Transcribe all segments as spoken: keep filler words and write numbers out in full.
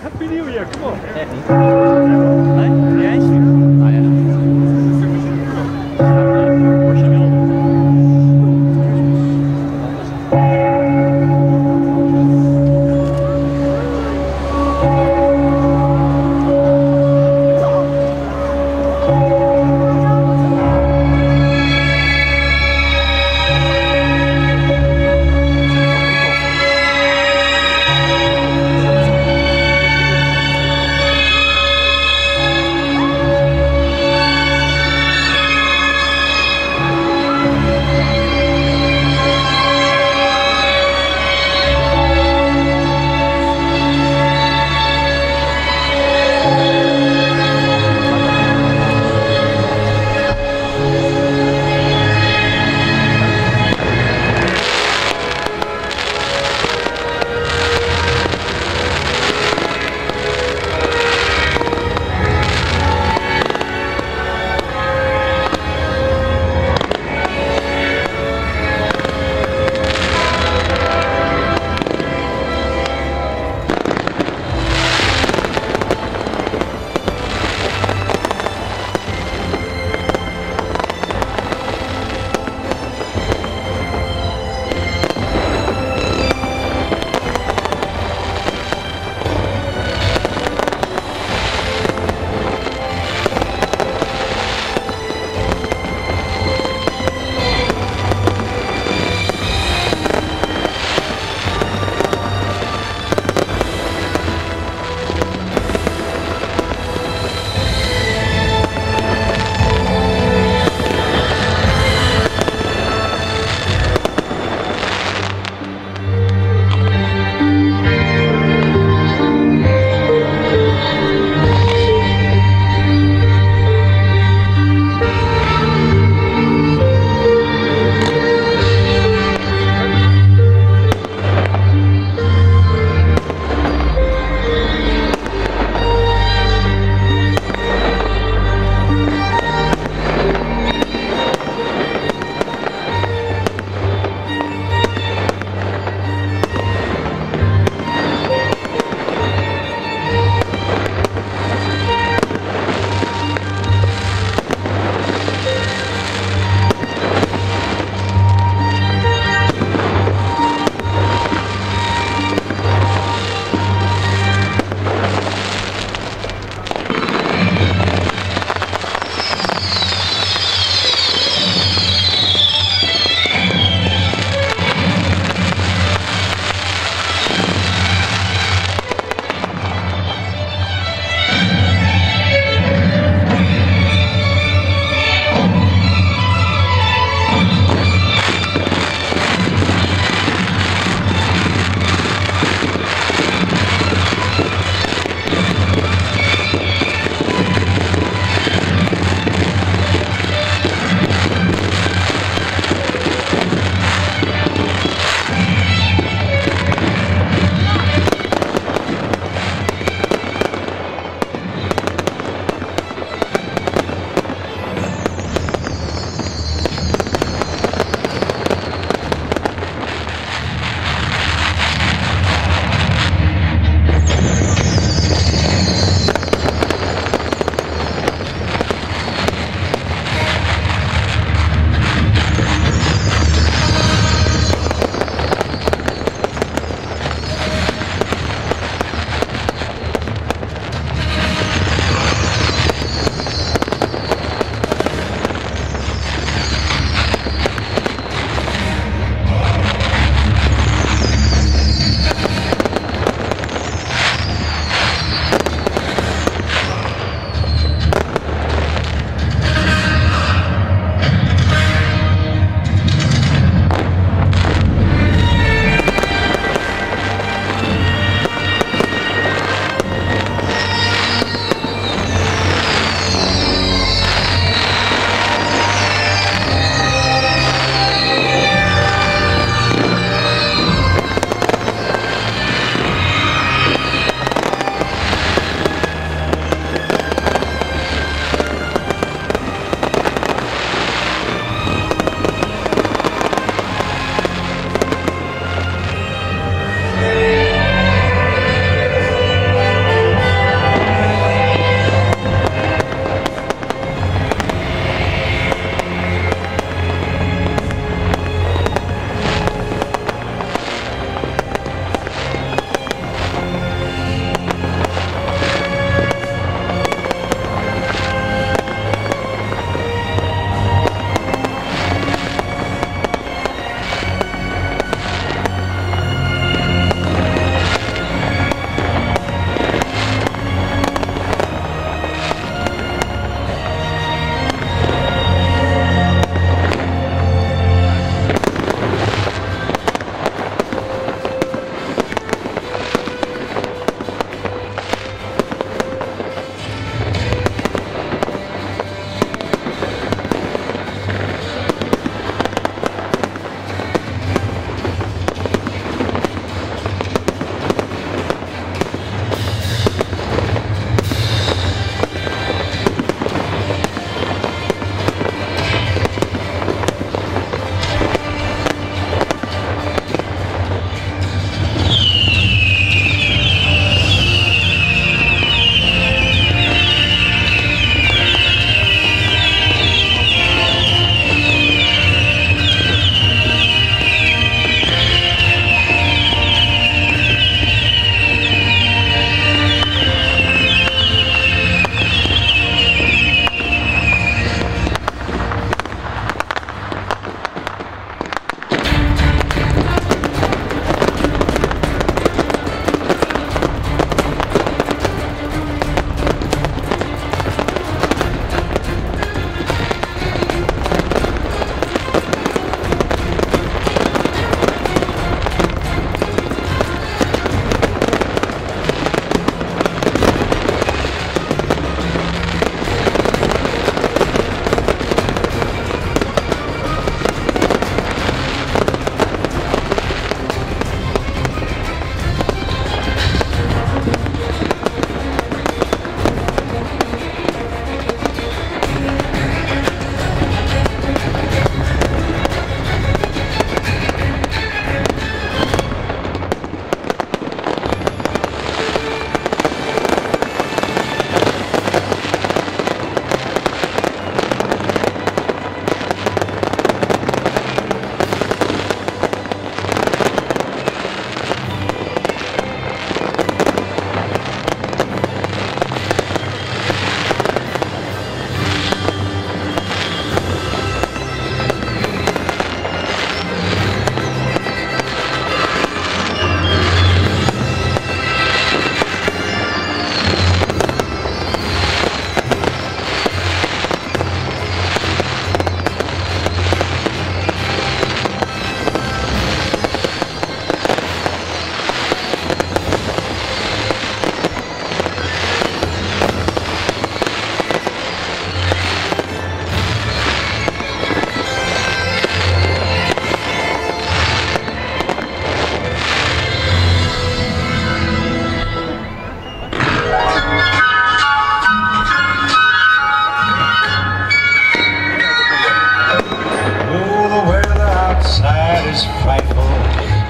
Happy New Year, kom op. Echt niet. Nee? Niet eens? Nou ja. Origineel.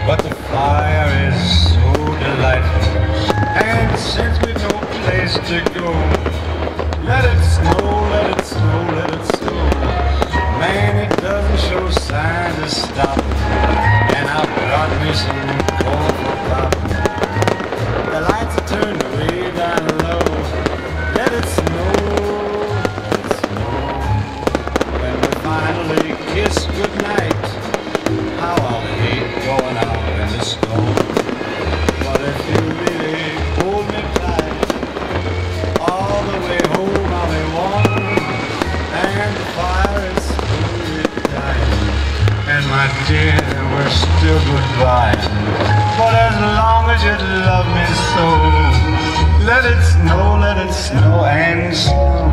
but the fire is so delightful. And since we've no place to go, let it snow, let it snow, let it snow. Man, it doesn't show signs of stopping. And I brought me some corn for popping. The lights are turned way down low. Let it snow, let it snow. When we finally kiss goodnight, how I'll hate going out in the snow. But if you really hold me tight, all the way home I'll be warm, and the fire is slowly dying. And my dear, we're still goodbye. But as long as you love me so, let it snow, let it snow and snow.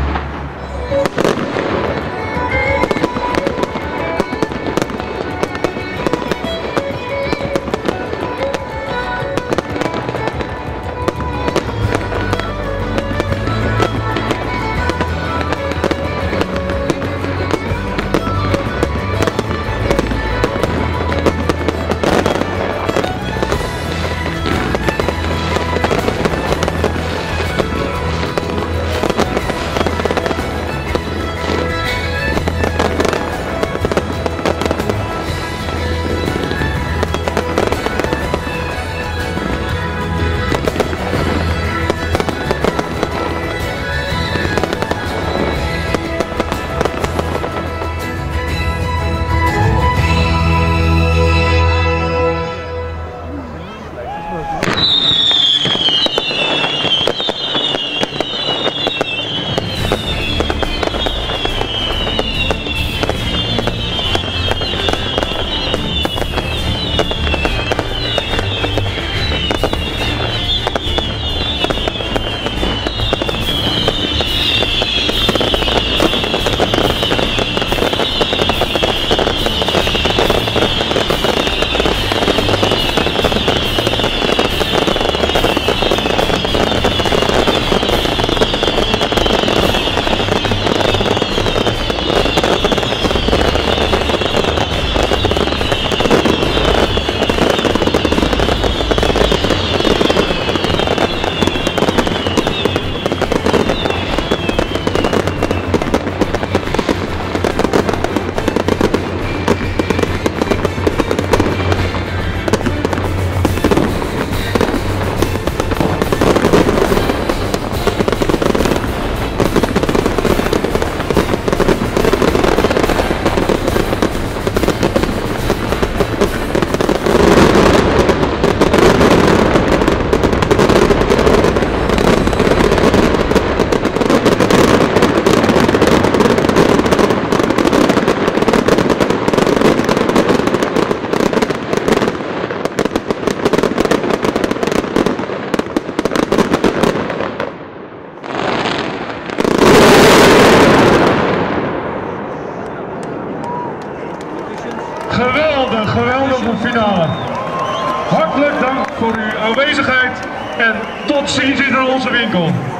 Geweldig, geweldige finale. Hartelijk dank voor uw aanwezigheid en tot ziens in onze winkel.